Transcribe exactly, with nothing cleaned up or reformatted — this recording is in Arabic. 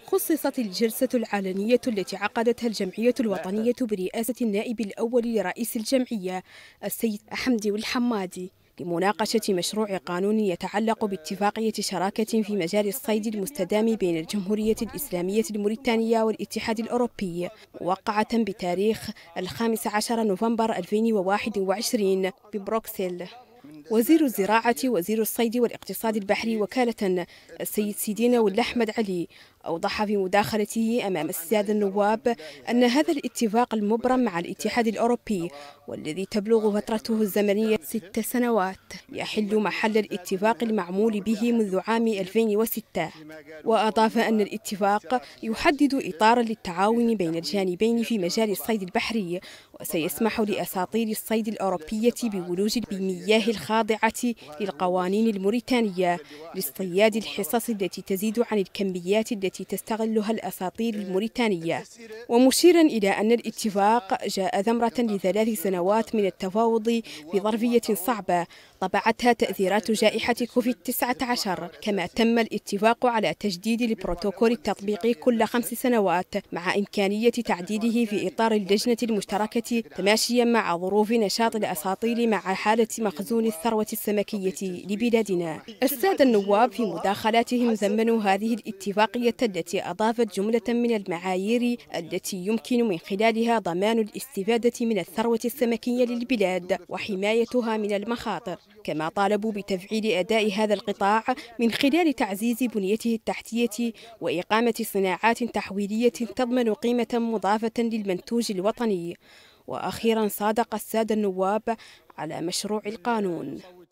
خصصت الجلسة العلنية التي عقدتها الجمعية الوطنية برئاسة النائب الأول لرئيس الجمعية السيد حمدي الحمادي لمناقشة مشروع قانون يتعلق باتفاقية شراكة في مجال الصيد المستدام بين الجمهورية الإسلامية الموريتانية والاتحاد الأوروبي، موقعة بتاريخ الخامس عشر نوفمبر ألفين وواحد وعشرين ببروكسل. وزير الزراعة وزير الصيد والاقتصاد البحري وكالة السيد سيدينا والأحمد علي أوضح في مداخلته أمام السادة النواب أن هذا الاتفاق المبرم مع الاتحاد الأوروبي والذي تبلغ فترته الزمنية ست سنوات يحل محل الاتفاق المعمول به منذ عام ألفين وستة. وأضاف أن الاتفاق يحدد إطارا للتعاون بين الجانبين في مجال الصيد البحري، وسيسمح لأساطيل الصيد الأوروبية بولوج بمياه الخاضعة للقوانين الموريتانية لاصطياد الحصص التي تزيد عن الكميات التي تستغلها الأساطيل الموريتانية، ومشيرا إلى أن الاتفاق جاء ثمرة لثلاث سنوات من التفاوض بظرفية صعبة طبعتها تأثيرات جائحة كوفيد تسعة عشر، كما تم الاتفاق على تجديد البروتوكول التطبيقي كل خمس سنوات مع إمكانية تعديله في إطار اللجنة المشتركة تماشيا مع ظروف نشاط الأساطيل مع حالة مخزون الثروة السمكية لبلادنا. السادة النواب في مداخلاتهم ثمنوا هذه الاتفاقية التي أضافت جملة من المعايير التي يمكن من خلالها ضمان الاستفادة من الثروة السمكية للبلاد وحمايتها من المخاطر، كما طالبوا بتفعيل أداء هذا القطاع من خلال تعزيز بنيته التحتية وإقامة صناعات تحويلية تضمن قيمة مضافة للمنتوج الوطني. وأخيرا صادق السادة النواب على مشروع القانون.